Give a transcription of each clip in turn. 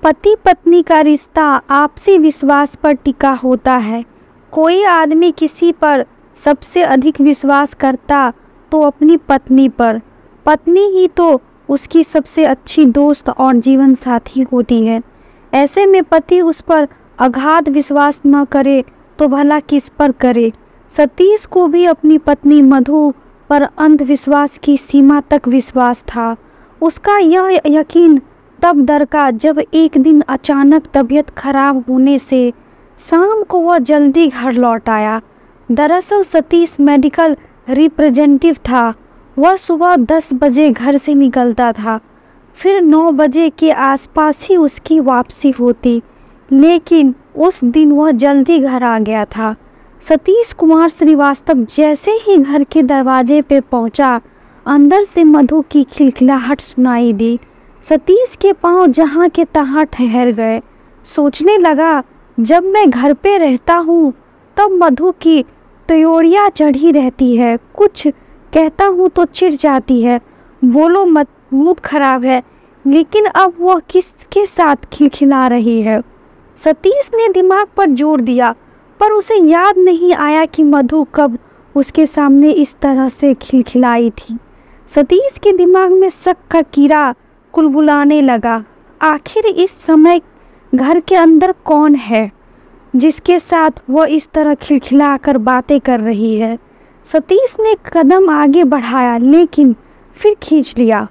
पति पत्नी का रिश्ता आपसी विश्वास पर टिका होता है। कोई आदमी किसी पर सबसे अधिक विश्वास करता तो अपनी पत्नी पर। पत्नी ही तो उसकी सबसे अच्छी दोस्त और जीवन साथी होती है। ऐसे में पति उस पर अगाध विश्वास न करे तो भला किस पर करे। सतीश को भी अपनी पत्नी मधु पर अंधविश्वास की सीमा तक विश्वास था। उसका यह यकीन तब दरका जब एक दिन अचानक तबीयत खराब होने से शाम को वह जल्दी घर लौट आया। दरअसल सतीश मेडिकल रिप्रेजेंटेटिव था। वह सुबह 10 बजे घर से निकलता था, फिर 9 बजे के आसपास ही उसकी वापसी होती, लेकिन उस दिन वह जल्दी घर आ गया था। सतीश कुमार श्रीवास्तव जैसे ही घर के दरवाजे पे पहुंचा, अंदर से मधु की खिलखिलाहट सुनाई दी। सतीश के पांव जहां के तहां ठहर गए। सोचने लगा, जब मैं घर पे रहता हूँ तब मधु की त्योरियां चढ़ी रहती है, कुछ कहता हूँ तो चिढ़ जाती है, बोलो मत, मूड खराब है। लेकिन अब वह किसके साथ खिलखिला रही है? सतीश ने दिमाग पर जोर दिया, पर उसे याद नहीं आया कि मधु कब उसके सामने इस तरह से खिलखिलाई थी। सतीश के दिमाग में शक का कीड़ा कुलबुलाने लगा। आखिर इस समय घर के अंदर कौन है जिसके साथ वह इस तरह खिलखिला कर बातें कर रही है? सतीश ने कदम आगे बढ़ाया, लेकिन फिर खींच लिया।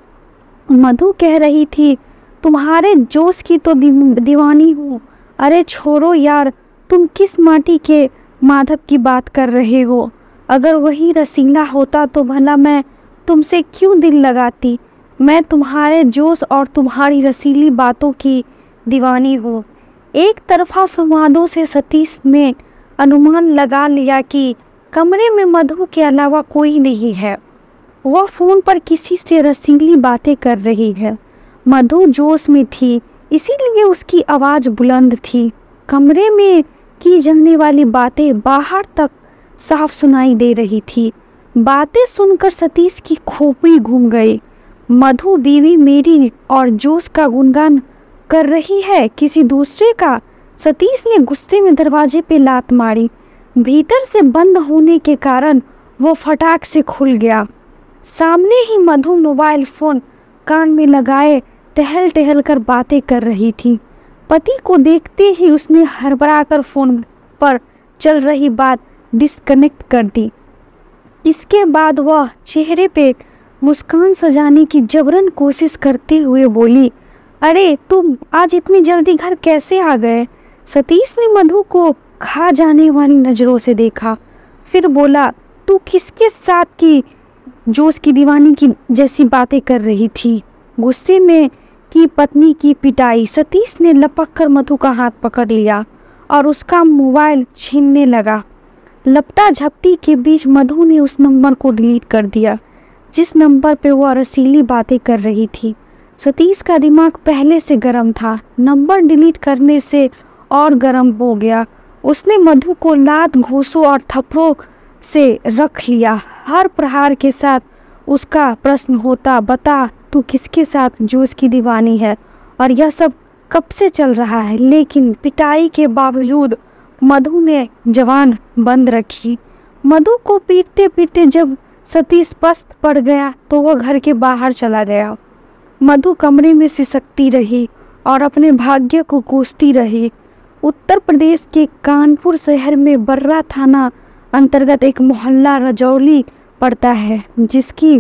मधु कह रही थी, तुम्हारे जोश की तो दीवानी हूँ। अरे छोड़ो यार, तुम किस माटी के माधव की बात कर रहे हो? अगर वही रसीला होता तो भला मैं तुमसे क्यों दिल लगाती? मैं तुम्हारे जोश और तुम्हारी रसीली बातों की दीवानी हूँ। एक तरफा संवादों से सतीश ने अनुमान लगा लिया कि कमरे में मधु के अलावा कोई नहीं है। वह फ़ोन पर किसी से रसीली बातें कर रही है। मधु जोश में थी, इसीलिए उसकी आवाज़ बुलंद थी। कमरे में की जाने वाली बातें बाहर तक साफ सुनाई दे रही थी। बातें सुनकर सतीश की खोपड़ी घूम गई। मधु बीवी मेरी और जोश का गुणगान कर रही है किसी दूसरे का। सतीश ने गुस्से में दरवाजे पे लात मारी। भीतर से बंद होने के कारण वो फटाक से खुल गया। सामने ही मधु मोबाइल फ़ोन कान में लगाए टहल टहल कर बातें कर रही थी। पति को देखते ही उसने हड़बड़ा कर फ़ोन पर चल रही बात डिस्कनेक्ट कर दी। इसके बाद वह चेहरे पे मुस्कान सजाने की जबरन कोशिश करते हुए बोली, अरे तुम आज इतनी जल्दी घर कैसे आ गए? सतीश ने मधु को खा जाने वाली नज़रों से देखा, फिर बोला, तू किसके साथ की जोश की दीवानी की जैसी बातें कर रही थी? गुस्से में की पत्नी की पिटाई। सतीश ने लपक कर मधु का हाथ पकड़ लिया और उसका मोबाइल छीनने लगा। लपटा झपटी के बीच मधु ने उस नंबर को डिलीट कर दिया जिस नंबर पे वह रसीली बातें कर रही थी। सतीश का दिमाग पहले से गर्म था, नंबर डिलीट करने से और गर्म हो गया। उसने मधु को लात घूंसों और थप्पड़ों से रख लिया। हर प्रहार के साथ उसका प्रश्न होता, बता तू किसके साथ जोश की दीवानी है और यह सब कब से चल रहा है? लेकिन पिटाई के बावजूद मधु ने जबान बंद रखी। मधु को पीटते पीटते जब सतीश पस्त पड़ गया तो वह घर के बाहर चला गया। मधु कमरे में सिसकती रही और अपने भाग्य को कोसती रही। उत्तर प्रदेश के कानपुर शहर में बर्रा थाना अंतर्गत एक मोहल्ला रजौली पड़ता है, जिसकी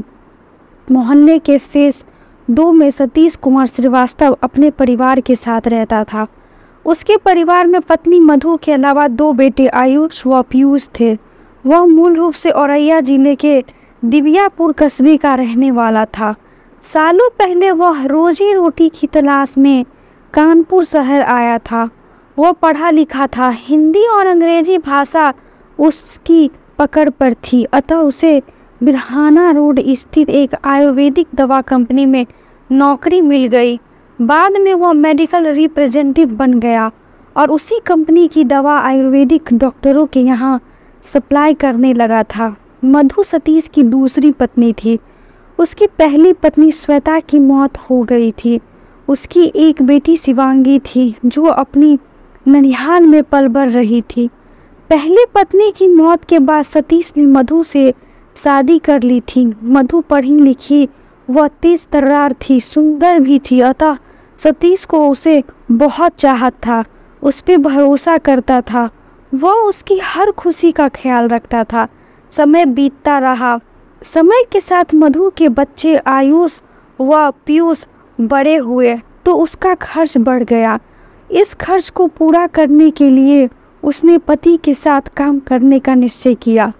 मोहल्ले के फेस 2 में सतीश कुमार श्रीवास्तव अपने परिवार के साथ रहता था। उसके परिवार में पत्नी मधु के अलावा 2 बेटे आयुष व पीयूष थे। वह मूल रूप से औरैया जिले के दिव्यापुर कस्बे का रहने वाला था। सालों पहले वह रोजी रोटी की तलाश में कानपुर शहर आया था। वह पढ़ा लिखा था, हिंदी और अंग्रेजी भाषा उसकी पकड़ पर थी, अतः उसे बिरहाना रोड स्थित एक आयुर्वेदिक दवा कंपनी में नौकरी मिल गई। बाद में वह मेडिकल रिप्रेजेंटेटिव बन गया और उसी कंपनी की दवा आयुर्वेदिक डॉक्टरों के यहाँ सप्लाई करने लगा था। मधु सतीश की दूसरी पत्नी थी। उसकी पहली पत्नी श्वेता की मौत हो गई थी। उसकी एक बेटी शिवांगी थी जो अपनी ननिहाल में पल बढ़ रही थी। पहली पत्नी की मौत के बाद सतीश ने मधु से शादी कर ली थी। मधु पढ़ी लिखी वह तेज तर्रार थी, सुंदर भी थी, अतः सतीश को उसे बहुत चाहत था, उस पर भरोसा करता था। वह उसकी हर खुशी का ख्याल रखता था। समय बीतता रहा। समय के साथ मधु के बच्चे आयुष व पीयूष बड़े हुए तो उसका खर्च बढ़ गया। इस खर्च को पूरा करने के लिए उसने पति के साथ काम करने का निश्चय किया।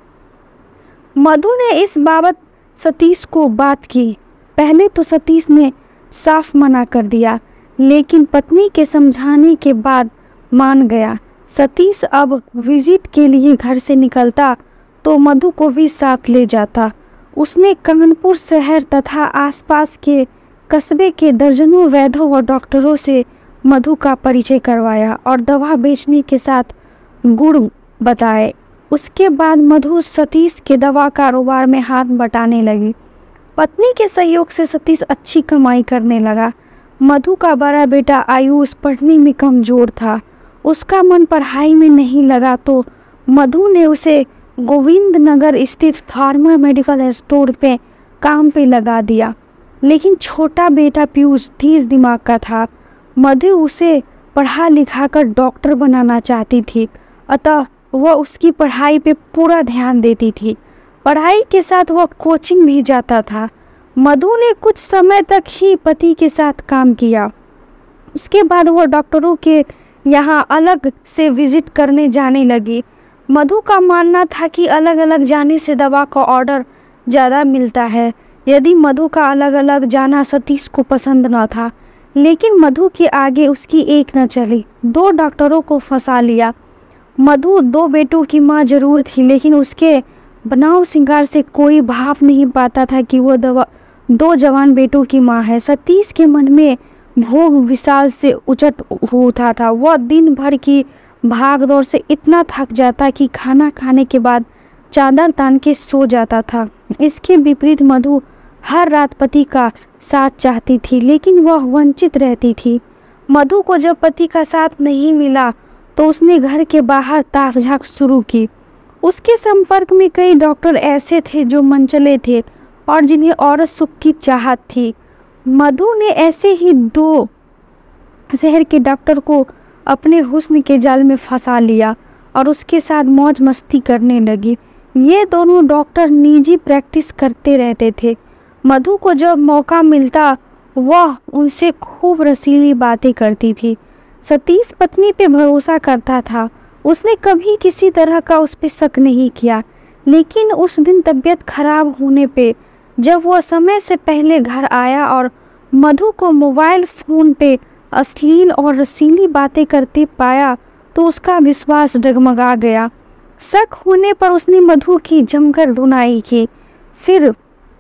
मधु ने इस बाबत सतीश को बात की। पहले तो सतीश ने साफ मना कर दिया, लेकिन पत्नी के समझाने के बाद मान गया। सतीश अब विजिट के लिए घर से निकलता तो मधु को भी साथ ले जाता। उसने कानपुर शहर तथा आसपास के कस्बे के दर्जनों वैद्यों व डॉक्टरों से मधु का परिचय करवाया और दवा बेचने के साथ गुण बताए। उसके बाद मधु सतीश के दवा कारोबार में हाथ बटाने लगी। पत्नी के सहयोग से सतीश अच्छी कमाई करने लगा। मधु का बड़ा बेटा आयुष पढ़ने में कमजोर था। उसका मन पढ़ाई में नहीं लगा तो मधु ने उसे गोविंद नगर स्थित फार्मा मेडिकल स्टोर पे काम पे लगा दिया। लेकिन छोटा बेटा पीयूष तेज दिमाग का था। मधु उसे पढ़ा लिखा कर डॉक्टर बनाना चाहती थी, अतः वह उसकी पढ़ाई पे पूरा ध्यान देती थी। पढ़ाई के साथ वह कोचिंग भी जाता था। मधु ने कुछ समय तक ही पति के साथ काम किया। उसके बाद वह डॉक्टरों के यहाँ अलग से विजिट करने जाने लगी। मधु का मानना था कि अलग अलग जाने से दवा का ऑर्डर ज़्यादा मिलता है। यदि मधु का अलग अलग जाना सतीश को पसंद न था, लेकिन मधु के आगे उसकी एक न चली। 2 डॉक्टरों को फंसा लिया। मधु 2 बेटों की माँ जरूर थी, लेकिन उसके बनाव श्रृंगार से कोई भाव नहीं पाता था कि वो 2 जवान बेटों की माँ है। सतीश के मन में भोग विशाल से उचट होता था। वह दिन भर की भाग दौड़ से इतना थक जाता कि खाना खाने के बाद चादर तान के सो जाता था। इसके विपरीत मधु हर रात पति का साथ चाहती थी, लेकिन वह वंचित रहती थी। मधु को जब पति का साथ नहीं मिला तो उसने घर के बाहर ताक-झाँक शुरू की। उसके संपर्क में कई डॉक्टर ऐसे थे जो मनचले थे और जिन्हें औरत सुख की चाहत थी। मधु ने ऐसे ही 2 शहर के डॉक्टर को अपने हुस्न के जाल में फंसा लिया और उसके साथ मौज मस्ती करने लगी। ये दोनों डॉक्टर निजी प्रैक्टिस करते रहते थे। मधु को जब मौका मिलता वह उनसे खूब रसीली बातें करती थी। सतीश पत्नी पे भरोसा करता था। उसने कभी किसी तरह का उस पर शक नहीं किया। लेकिन उस दिन तबीयत खराब होने पे जब वह समय से पहले घर आया और मधु को मोबाइल फ़ोन पे अश्लील और रसीली बातें करते पाया तो उसका विश्वास डगमगा गया। शक होने पर उसने मधु की जमकर धुनाई की फिर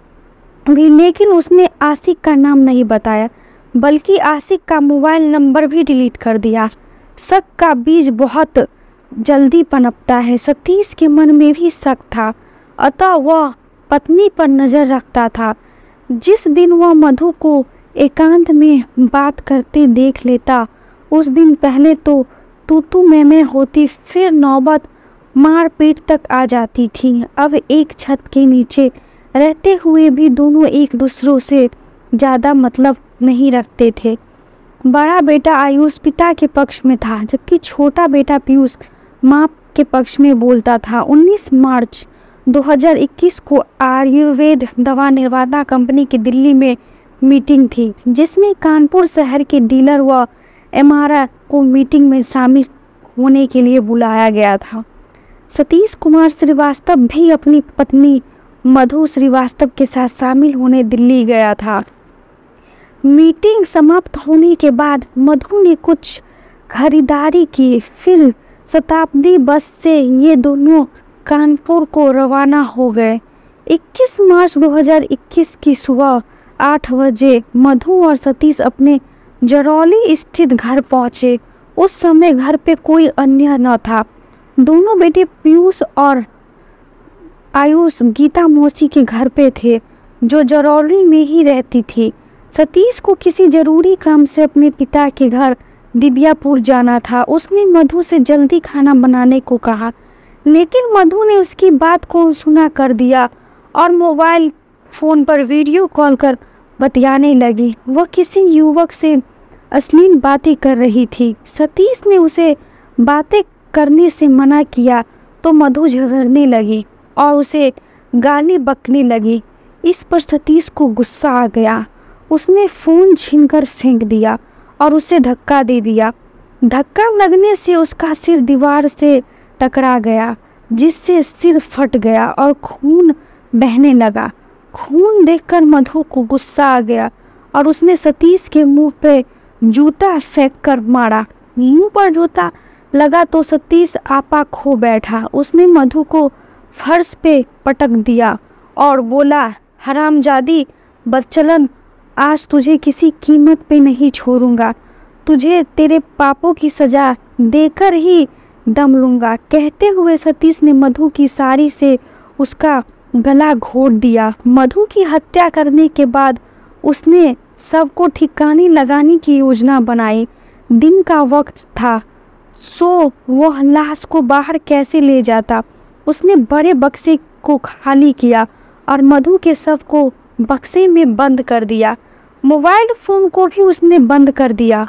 भी, लेकिन उसने आशिक का नाम नहीं बताया, बल्कि आशिक का मोबाइल नंबर भी डिलीट कर दिया। शक का बीज बहुत जल्दी पनपता है। सतीश के मन में भी शक था, अतः वह पत्नी पर नज़र रखता था। जिस दिन वह मधु को एकांत में बात करते देख लेता, उस दिन पहले तो तू मैं होती, फिर नौबत मारपीट तक आ जाती थी। अब एक छत के नीचे रहते हुए भी दोनों एक दूसरों से ज़्यादा मतलब नहीं रखते थे। बड़ा बेटा आयुष पिता के पक्ष में था, जबकि छोटा बेटा पीयूष माँ के पक्ष में बोलता था। 19 मार्च 2021 को आयुर्वेद दवा निर्माता कंपनी की दिल्ली में मीटिंग थी, जिसमें कानपुर शहर के डीलर व एमआरआई को मीटिंग में शामिल होने के लिए बुलाया गया था। सतीश कुमार श्रीवास्तव भी अपनी पत्नी मधु श्रीवास्तव के साथ शामिल होने दिल्ली गया था। मीटिंग समाप्त होने के बाद मधु ने कुछ खरीदारी की, फिर शताब्दी बस से ये दोनों कानपुर को रवाना हो गए। 21 मार्च 2021 की सुबह 8 बजे मधु और सतीश अपने जरौली स्थित घर पहुँचे। उस समय घर पे कोई अन्य न था। दोनों बेटे पीयूष और आयुष गीता मौसी के घर पे थे, जो जरौली में ही रहती थी। सतीश को किसी जरूरी काम से अपने पिता के घर दिव्यापुर जाना था। उसने मधु से जल्दी खाना बनाने को कहा, लेकिन मधु ने उसकी बात को सुना कर दिया और मोबाइल फ़ोन पर वीडियो कॉल कर बतियाने लगी। वह किसी युवक से अश्लील बातें कर रही थी। सतीश ने उसे बातें करने से मना किया तो मधु झगड़ने लगी और उसे गाली बकने लगी। इस पर सतीश को गुस्सा आ गया। उसने फ़ोन छीनकर फेंक दिया और उसे धक्का दे दिया। धक्का लगने से उसका सिर दीवार से टकरा गया, जिससे सिर फट गया और खून बहने लगा। खून देखकर मधु को गुस्सा आ गया और उसने सतीश के मुंह पे जूता फेंक कर मारा। मुंह पर जूता लगा तो सतीश आपा खो बैठा। उसने मधु को फर्श पे पटक दिया और बोला, हरामजादी बदचलन, आज तुझे किसी कीमत पे नहीं छोड़ूंगा। तुझे तेरे पापों की सजा देकर ही दम लूँगा। कहते हुए सतीश ने मधु की साड़ी से उसका गला घोट दिया। मधु की हत्या करने के बाद उसने सबको ठिकाने लगाने की योजना बनाई। दिन का वक्त था, सो वह लाश को बाहर कैसे ले जाता। उसने बड़े बक्से को खाली किया और मधु के शव को बक्से में बंद कर दिया। मोबाइल फ़ोन को भी उसने बंद कर दिया।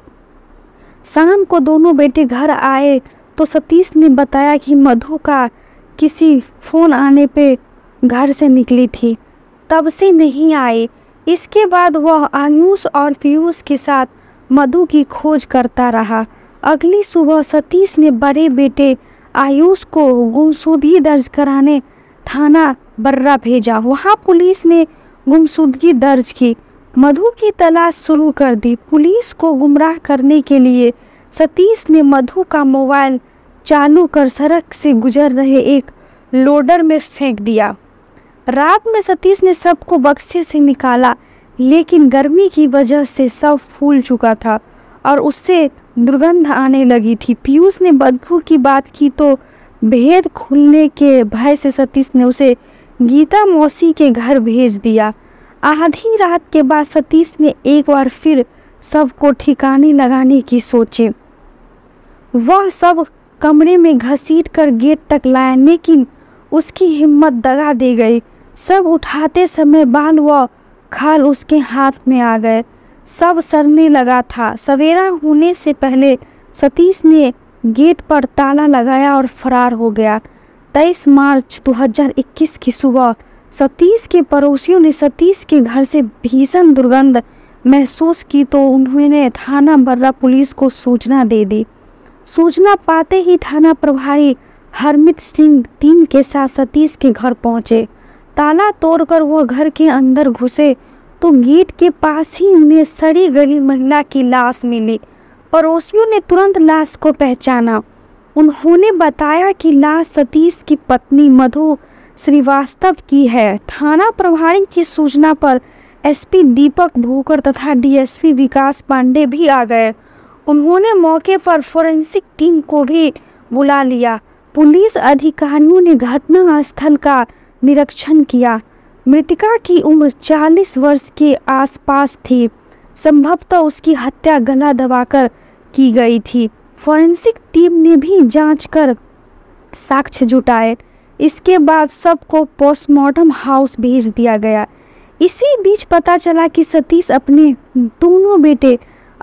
शाम को दोनों बेटे घर आए तो सतीश ने बताया कि मधु का किसी फ़ोन आने पे घर से निकली थी, तब से नहीं आए। इसके बाद वह आयुष और पीयूष के साथ मधु की खोज करता रहा। अगली सुबह सतीश ने बड़े बेटे आयुष को गुमशुदगी दर्ज कराने थाना बर्रा भेजा। वहाँ पुलिस ने गुमशुदगी दर्ज की, मधु की तलाश शुरू कर दी। पुलिस को गुमराह करने के लिए सतीश ने मधु का मोबाइल चालू कर सड़क से गुजर रहे एक लोडर में फेंक दिया। रात में सतीश ने सबको बक्से से निकाला, लेकिन गर्मी की वजह से सब फूल चुका था और उससे दुर्गंध आने लगी थी। पीयूष ने बदबू की बात की तो भेद खुलने के भय से सतीश ने उसे गीता मौसी के घर भेज दिया। आधी रात के बाद सतीश ने एक बार फिर सबको ठिकाने लगाने की सोचे। वह सब कमरे में घसीट कर गेट तक लाया, लेकिन उसकी हिम्मत दगा दे गई। सब उठाते समय बाल व खाल उसके हाथ में आ गए। सब सड़ने लगा था। सवेरा होने से पहले सतीश ने गेट पर ताला लगाया और फरार हो गया। 23 मार्च 2021 की सुबह सतीश के पड़ोसियों ने सतीश के घर से भीषण दुर्गंध महसूस की तो उन्होंने थाना बर्रा पुलिस को सूचना दे दी। सूचना पाते ही थाना प्रभारी हरमित सिंह टीम के साथ सतीश के घर पहुंचे। ताला तोड़कर वो घर के अंदर घुसे तो गेट के पास ही उन्हें सड़ी गली महिला की लाश मिली। पड़ोसियों ने तुरंत लाश को पहचाना। उन्होंने बताया कि लाश सतीश की पत्नी मधु श्रीवास्तव की है। थाना प्रभारी की सूचना पर एसपी दीपक भूकर तथा डीएसपी विकास पांडे भी आ गए। उन्होंने मौके पर फोरेंसिक टीम को भी बुला लिया। पुलिस अधिकारियों ने घटना स्थल का निरीक्षण किया। मृतका की उम्र 40 वर्ष के आसपास थी। संभवतः उसकी हत्या गला दबाकर की गई थी। फोरेंसिक टीम ने भी जांच कर साक्ष्य जुटाए। इसके बाद सबको पोस्टमार्टम हाउस भेज दिया गया। इसी बीच पता चला कि सतीश अपने दोनों बेटे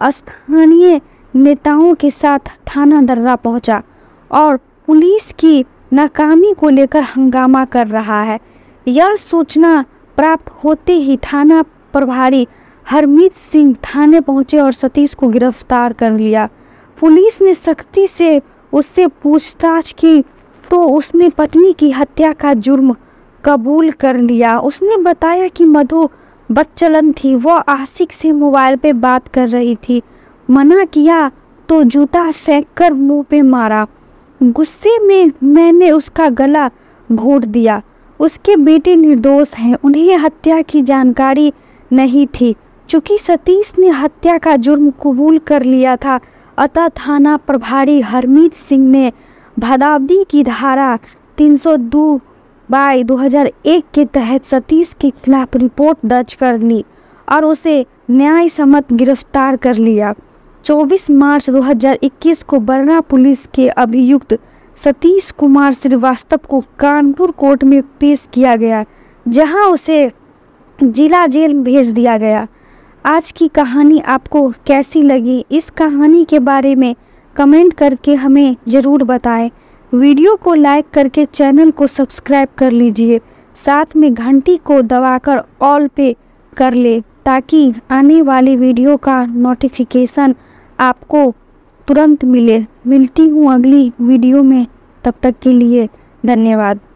स्थानीय नेताओं के साथ थाना दर्रा पहुंचा और पुलिस की नाकामी को लेकर हंगामा कर रहा है। यह सूचना प्राप्त होते ही थाना प्रभारी हरमीत सिंह थाने पहुंचे और सतीश को गिरफ्तार कर लिया। पुलिस ने सख्ती से उससे पूछताछ की तो उसने पत्नी की हत्या का जुर्म कबूल कर लिया। उसने बताया कि मधु बदचलन थी, वह आशिक से मोबाइल पे बात कर रही थी। मना किया तो जूता फेंककर मुंह पे मारा। गुस्से में मैंने उसका गला घोट दिया। उसके बेटे निर्दोष हैं, उन्हें हत्या की जानकारी नहीं थी। चूँकि सतीश ने हत्या का जुर्म कबूल कर लिया था, अतः थाना प्रभारी हरमीत सिंह ने भदावदी की धारा 302/2001 के तहत सतीश के खिलाफ रिपोर्ट दर्ज कर ली और उसे न्याय सम्मत गिरफ्तार कर लिया। 24 मार्च 2021 को बरना पुलिस के अभियुक्त सतीश कुमार श्रीवास्तव को कानपुर कोर्ट में पेश किया गया, जहां उसे जिला जेल भेज दिया गया। आज की कहानी आपको कैसी लगी? इस कहानी के बारे में कमेंट करके हमें ज़रूर बताएं। वीडियो को लाइक करके चैनल को सब्सक्राइब कर लीजिए, साथ में घंटी को दबाकर ऑल पे कर ले ताकि आने वाली वीडियो का नोटिफिकेशन आपको तुरंत मिले। मिलती हूँ अगली वीडियो में, तब तक के लिए धन्यवाद।